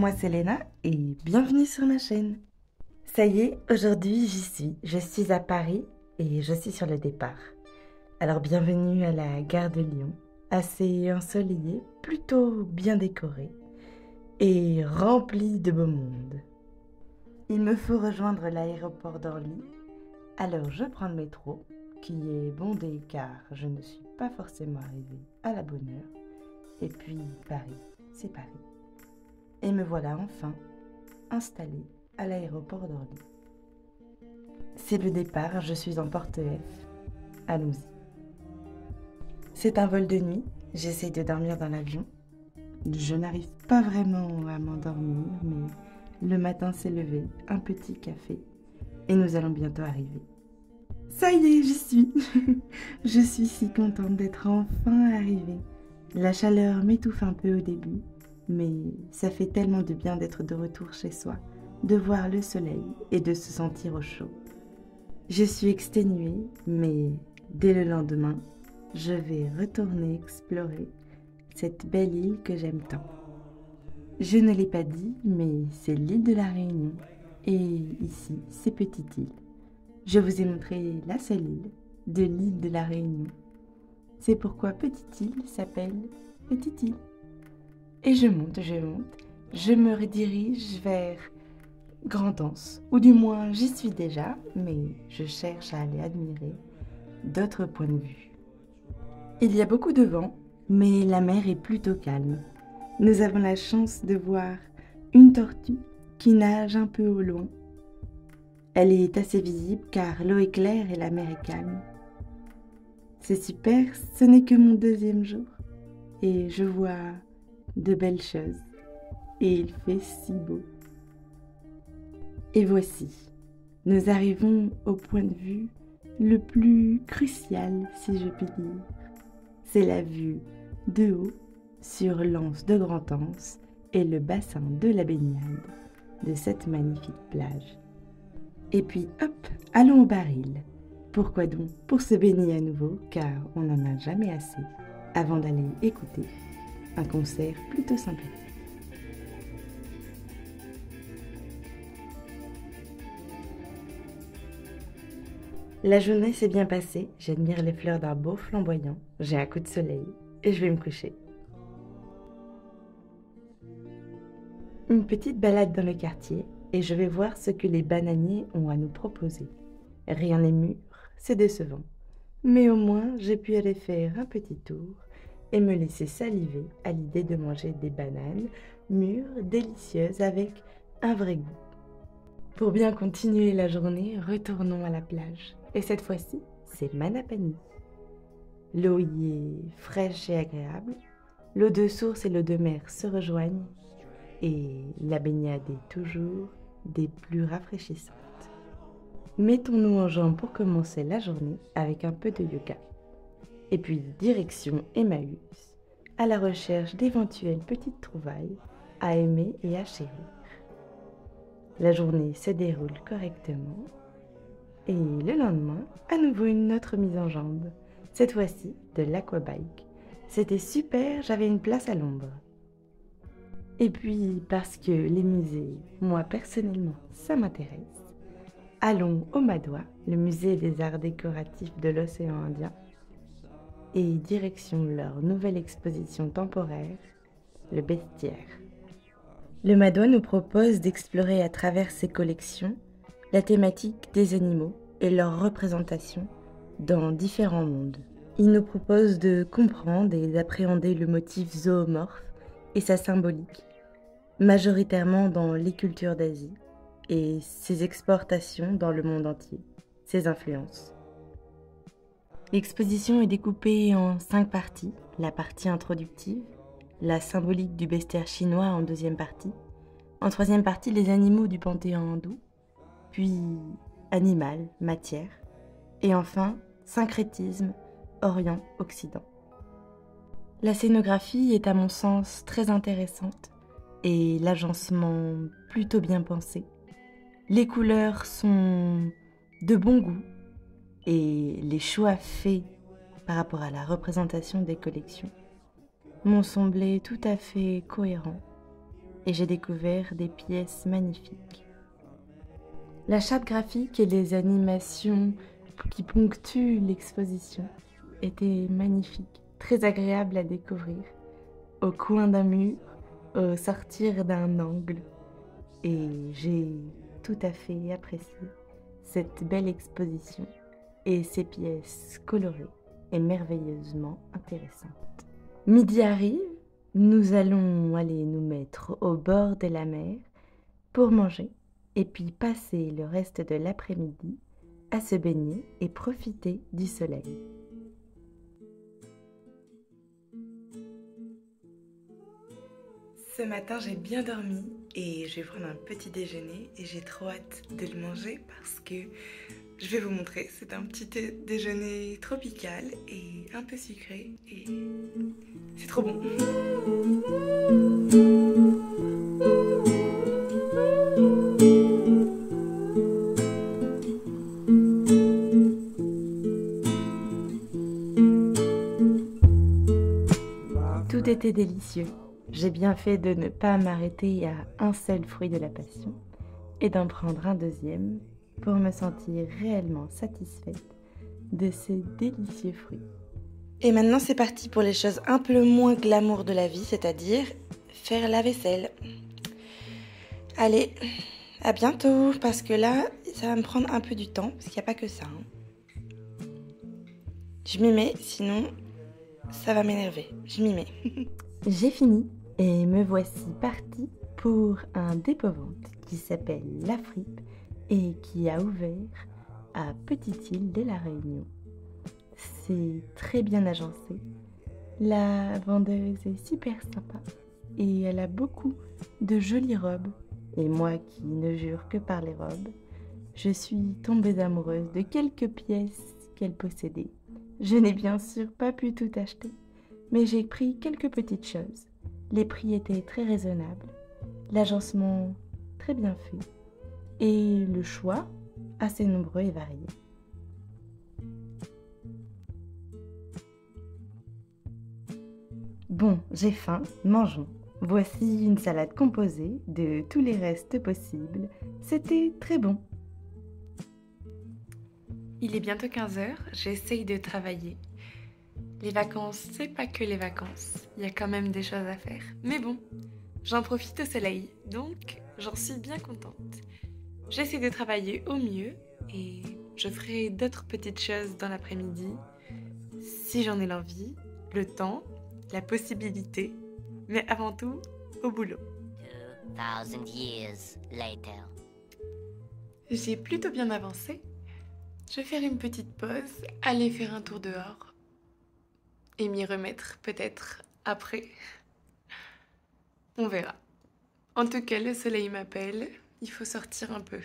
moi c'est Léna et bienvenue sur ma chaîne. Ça y est, aujourd'hui j'y suis. Je suis à Paris et je suis sur le départ. Alors bienvenue à la gare de Lyon, assez ensoleillée, plutôt bien décorée et remplie de beau monde. Il me faut rejoindre l'aéroport d'Orly, alors je prends le métro qui est bondé car je ne suis pas forcément arrivée à la bonne heure. Et puis Paris, c'est Paris. Et me voilà enfin installée à l'aéroport d'Orly. C'est le départ, je suis en porte F. Allons-y. C'est un vol de nuit, j'essaie de dormir dans l'avion. Je n'arrive pas vraiment à m'endormir, mais le matin s'est levé, un petit café, et nous allons bientôt arriver. Ça y est, j'y suis. Je suis si contente d'être enfin arrivée. La chaleur m'étouffe un peu au début, mais ça fait tellement de bien d'être de retour chez soi, de voir le soleil et de se sentir au chaud. Je suis exténuée, mais dès le lendemain, je vais retourner explorer cette belle île que j'aime tant. Je ne l'ai pas dit, mais c'est l'île de la Réunion, et ici, c'est Petite Île. Je vous ai montré la seule île de l'île de la Réunion. C'est pourquoi Petite Île s'appelle Petite Île. Et je monte, je me redirige vers Grand'Anse, ou du moins j'y suis déjà, mais je cherche à aller admirer d'autres points de vue. Il y a beaucoup de vent, mais la mer est plutôt calme. Nous avons la chance de voir une tortue qui nage un peu au loin. Elle est assez visible car l'eau est claire et la mer est calme. C'est super, ce n'est que mon deuxième jour et je vois de belles choses et il fait si beau. Et voici, nous arrivons au point de vue le plus crucial si je puis dire. C'est la vue de haut sur l'anse de Grand'Anse et le bassin de la baignade de cette magnifique plage. Et puis hop, allons au baril. Pourquoi donc? Pour se baigner à nouveau, car on n'en a jamais assez, avant d'aller écouter un concert plutôt sympathique. La journée s'est bien passée, j'admire les fleurs d'un beau flamboyant, j'ai un coup de soleil et je vais me coucher. Une petite balade dans le quartier et je vais voir ce que les bananiers ont à nous proposer. Rien n'est mûr, c'est décevant. Mais au moins, j'ai pu aller faire un petit tour et me laisser saliver à l'idée de manger des bananes mûres, délicieuses, avec un vrai goût. Pour bien continuer la journée, retournons à la plage. Et cette fois-ci, c'est Manapani. L'eau y est fraîche et agréable. L'eau de source et l'eau de mer se rejoignent. Et la baignade est toujours des plus rafraîchissantes. Mettons-nous en jambes pour commencer la journée avec un peu de yoga. Et puis direction Emmaüs, à la recherche d'éventuelles petites trouvailles à aimer et à chérir. La journée se déroule correctement. Et le lendemain, à nouveau une autre mise en jambes. Cette fois-ci de l'aquabike. C'était super, j'avais une place à l'ombre. Et puis, parce que les musées, moi personnellement, ça m'intéresse, allons au Madois, le musée des arts décoratifs de l'océan Indien, et direction leur nouvelle exposition temporaire, le bestiaire. Le Madois nous propose d'explorer à travers ses collections la thématique des animaux et leur représentation dans différents mondes. Il nous propose de comprendre et d'appréhender le motif zoomorphe et sa symbolique, majoritairement dans les cultures d'Asie, et ses exportations dans le monde entier, ses influences. L'exposition est découpée en 5 parties, la partie introductive, la symbolique du bestiaire chinois en deuxième partie, en troisième partie les animaux du panthéon hindou, puis animal, matière, et enfin syncrétisme, Orient-Occident. La scénographie est à mon sens très intéressante et l'agencement plutôt bien pensé. Les couleurs sont de bon goût et les choix faits par rapport à la représentation des collections m'ont semblé tout à fait cohérents. et j'ai découvert des pièces magnifiques. La charte graphique et les animations qui ponctuent l'exposition étaient magnifiques, très agréables à découvrir, au coin d'un mur, au sortir d'un angle. Et j'ai tout à fait apprécié cette belle exposition et ces pièces colorées et merveilleusement intéressantes. Midi arrive, nous allons aller nous mettre au bord de la mer pour manger et puis passer le reste de l'après-midi à se baigner et profiter du soleil. Ce matin, j'ai bien dormi et je vais prendre un petit déjeuner et j'ai trop hâte de le manger parce que je vais vous montrer. C'est un petit déjeuner tropical et un peu sucré et c'est trop bon. Tout était délicieux. J'ai bien fait de ne pas m'arrêter à un seul fruit de la passion et d'en prendre un deuxième pour me sentir réellement satisfaite de ces délicieux fruits. Et maintenant c'est parti pour les choses un peu moins glamour de la vie, c'est-à-dire faire la vaisselle. Allez, à bientôt, parce que là ça va me prendre un peu du temps, parce qu'il n'y a pas que ça. Je m'y mets, sinon ça va m'énerver. Je m'y mets. J'ai fini. Et me voici partie pour un dépôt-vente qui s'appelle La Fripe et qui a ouvert à Petite-Île de la Réunion. C'est très bien agencé. La vendeuse est super sympa et elle a beaucoup de jolies robes. Et moi qui ne jure que par les robes, je suis tombée amoureuse de quelques pièces qu'elle possédait. Je n'ai bien sûr pas pu tout acheter, mais j'ai pris quelques petites choses. Les prix étaient très raisonnables, l'agencement très bien fait et le choix assez nombreux et varié. Bon, j'ai faim, mangeons. Voici une salade composée de tous les restes possibles. C'était très bon. Il est bientôt 15h, j'essaye de travailler. Les vacances, c'est pas que les vacances, il y a quand même des choses à faire. Mais bon, j'en profite au soleil, donc j'en suis bien contente. J'essaie de travailler au mieux et je ferai d'autres petites choses dans l'après-midi, si j'en ai l'envie, le temps, la possibilité, mais avant tout, au boulot. 2000 years later. J'ai plutôt bien avancé. Je vais faire une petite pause, aller faire un tour dehors. Et m'y remettre peut-être après. On verra. En tout cas, le soleil m'appelle. Il faut sortir un peu.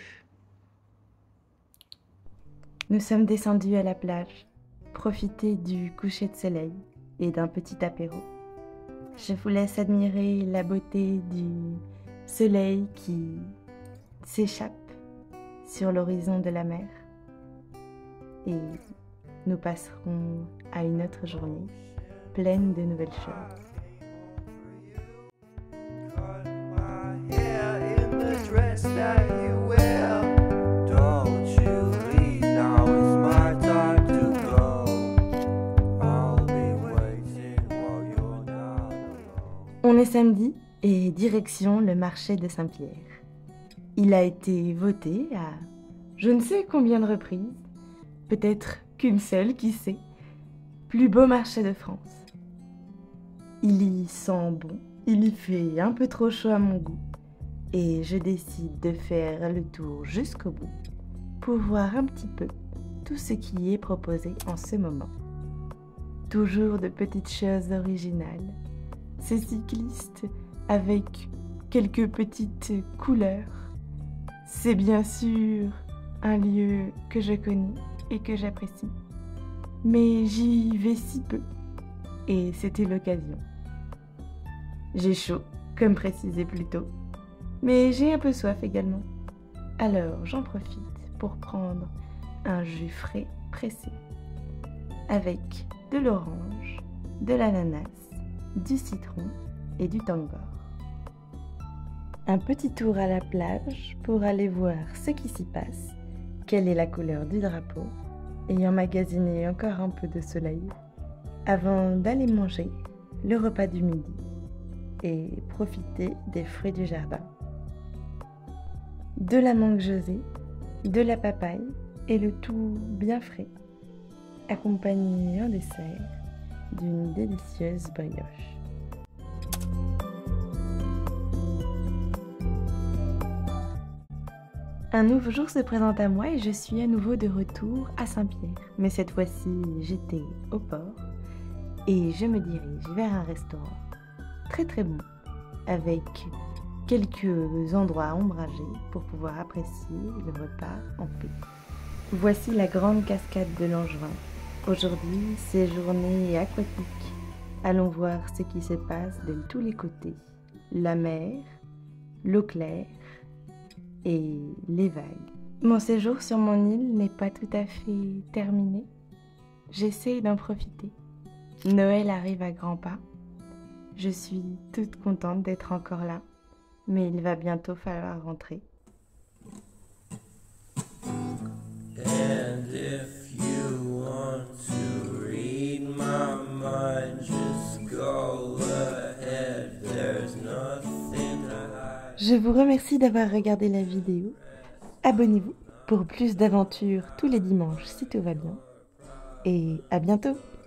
Nous sommes descendus à la plage, profiter du coucher de soleil et d'un petit apéro. Je vous laisse admirer la beauté du soleil qui s'échappe sur l'horizon de la mer. Et nous passerons à une autre journée pleine de nouvelles choses. On est samedi et direction le marché de Saint-Pierre. Il a été voté à je ne sais combien de reprises, peut-être qu'une seule, qui sait, plus beau marché de France. Il y sent bon, il y fait un peu trop chaud à mon goût et je décide de faire le tour jusqu'au bout pour voir un petit peu tout ce qui y est proposé en ce moment. Toujours de petites choses originales, ces cyclistes avec quelques petites couleurs. C'est bien sûr un lieu que je connais et que j'apprécie. Mais j'y vais si peu, et c'était l'occasion. J'ai chaud, comme précisé plus tôt, mais j'ai un peu soif également. Alors j'en profite pour prendre un jus frais pressé, avec de l'orange, de l'ananas, du citron et du tangor. Un petit tour à la plage pour aller voir ce qui s'y passe, quelle est la couleur du drapeau, et emmagasiner encore un peu de soleil avant d'aller manger le repas du midi et profiter des fruits du jardin. De la mangue José, de la papaye et le tout bien frais, accompagné en dessert d'une délicieuse brioche. Un nouveau jour se présente à moi et je suis à nouveau de retour à Saint-Pierre. Mais cette fois-ci, j'étais au port et je me dirige vers un restaurant très très bon avec quelques endroits ombragés pour pouvoir apprécier le repas en paix. Voici la grande cascade de Langevin. Aujourd'hui, c'est journée aquatique. Allons voir ce qui se passe de tous les côtés. La mer, l'eau claire et les vagues. Mon séjour sur mon île n'est pas tout à fait terminé. J'essaie d'en profiter. Noël arrive à grands pas. Je suis toute contente d'être encore là, mais il va bientôt falloir rentrer. And if you want to read my mind, just go ahead, there's nothing to hide. Je vous remercie d'avoir regardé la vidéo. Abonnez-vous pour plus d'aventures tous les dimanches si tout va bien. Et à bientôt!